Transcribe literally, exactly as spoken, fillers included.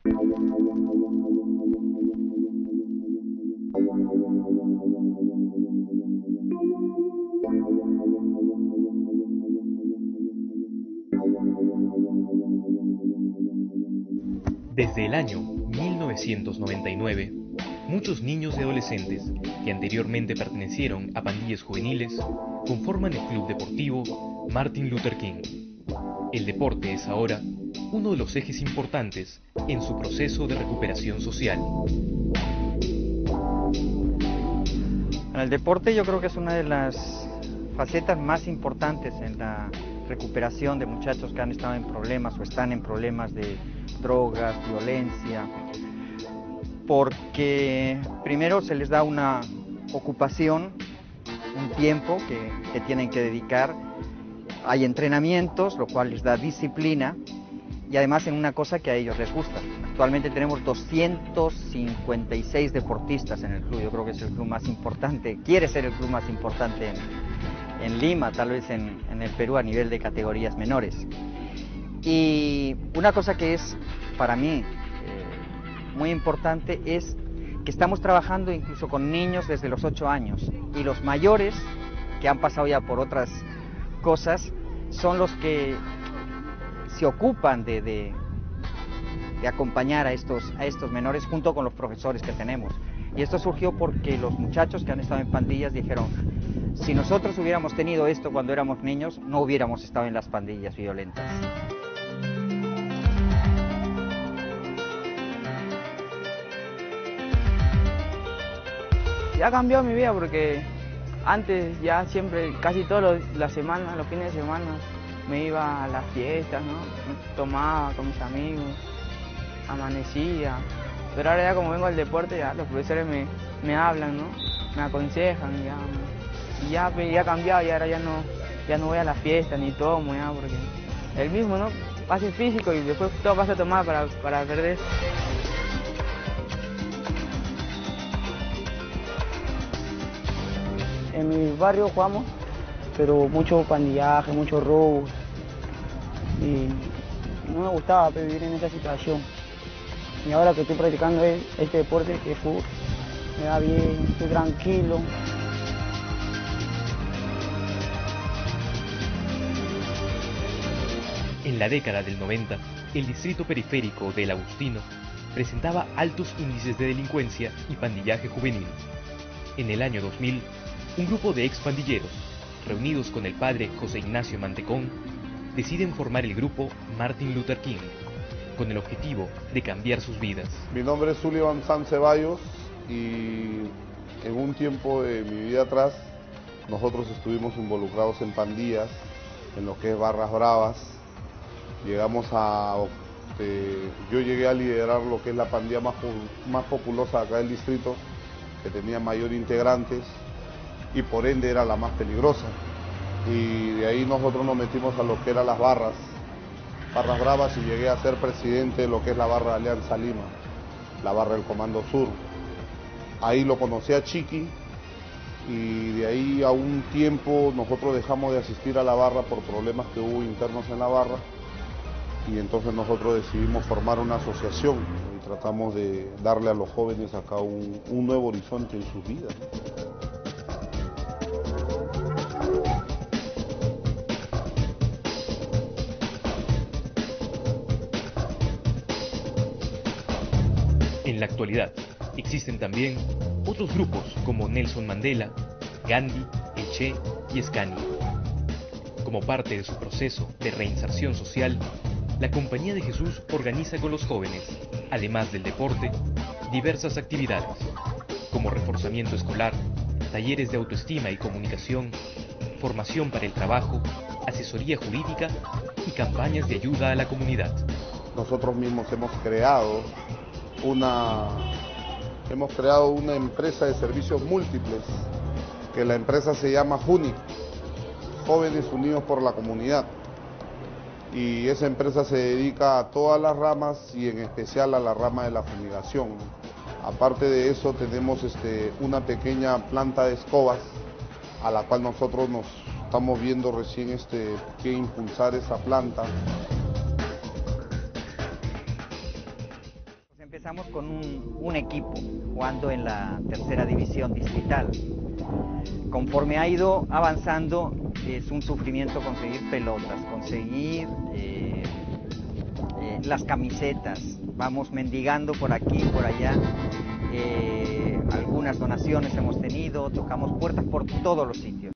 Desde el año mil novecientos noventa y nueve, muchos niños y adolescentes que anteriormente pertenecieron a pandillas juveniles conforman el Club Deportivo Martin Luther King. El deporte es ahora uno de los ejes importantes en su proceso de recuperación social. El deporte yo creo que es una de las facetas más importantes en la recuperación de muchachos que han estado en problemas o están en problemas de drogas, violencia, porque primero se les da una ocupación, un tiempo que, que tienen que dedicar, hay entrenamientos, lo cual les da disciplina y además en una cosa que a ellos les gusta. Actualmente tenemos doscientos cincuenta y seis deportistas en el club, yo creo que es el club más importante, quiere ser el club más importante en, en Lima, tal vez en, en el Perú a nivel de categorías menores. Y una cosa que es para mí eh, muy importante es que estamos trabajando incluso con niños desde los ocho años y los mayores que han pasado ya por otras cosas son los que se ocupan de, de, de acompañar a estos, a estos menores junto con los profesores que tenemos. Y esto surgió porque los muchachos que han estado en pandillas dijeron, si nosotros hubiéramos tenido esto cuando éramos niños, no hubiéramos estado en las pandillas violentas. Ya ha cambiado mi vida porque antes ya siempre, casi todas las semanas, los fines de semana, me iba a las fiestas, ¿no? Tomaba con mis amigos, amanecía. Pero ahora ya como vengo al deporte, ya los profesores me, me hablan, ¿no? Me aconsejan, ya, y ya, ya ha cambiado y ahora ya no, ya no voy a las fiestas ni tomo, ya, porque el mismo, ¿no? Pase físico y después todo pasa a tomar para, para perder. En mi barrio jugamos, pero mucho pandillaje, mucho robo. Y no me gustaba vivir en esa situación. Y ahora que estoy practicando este deporte, que es fútbol, me da bien, estoy tranquilo. En la década del noventa, el distrito periférico del Agustino presentaba altos índices de delincuencia y pandillaje juvenil. En el año dos mil, un grupo de expandilleros, reunidos con el padre José Ignacio Mantecón, deciden formar el grupo Martin Luther King, con el objetivo de cambiar sus vidas. Mi nombre es Sullivan San Ceballos y en un tiempo de mi vida atrás nosotros estuvimos involucrados en pandillas, en lo que es barras bravas. Llegamos a... Eh, yo llegué a liderar lo que es la pandilla más, más populosa acá del distrito, que tenía mayor integrantes y por ende era la más peligrosa. Y de ahí nosotros nos metimos a lo que eran las barras, barras bravas, y llegué a ser presidente de lo que es la barra de Alianza Lima, la barra del Comando Sur. Ahí lo conocí a Chiqui y de ahí a un tiempo nosotros dejamos de asistir a la barra por problemas que hubo internos en la barra y entonces nosotros decidimos formar una asociación y tratamos de darle a los jóvenes acá un, un nuevo horizonte en sus vidas. En la actualidad, existen también otros grupos como Nelson Mandela, Gandhi, El Che y Scani. Como parte de su proceso de reinserción social, la Compañía de Jesús organiza con los jóvenes, además del deporte, diversas actividades, como reforzamiento escolar, talleres de autoestima y comunicación, formación para el trabajo, asesoría jurídica y campañas de ayuda a la comunidad. Nosotros mismos hemos creado una, hemos creado una empresa de servicios múltiples, que la empresa se llama JUNI, Jóvenes Unidos por la Comunidad. Y esa empresa se dedica a todas las ramas y en especial a la rama de la fumigación. Aparte de eso tenemos este, una pequeña planta de escobas a la cual nosotros nos estamos viendo recién este, que impulsar esa planta. Empezamos con un, un equipo jugando en la tercera división distrital. Conforme ha ido avanzando, es un sufrimiento conseguir pelotas, conseguir eh, eh, las camisetas. Vamos mendigando por aquí, por allá. Eh, algunas donaciones hemos tenido, tocamos puertas por todos los sitios.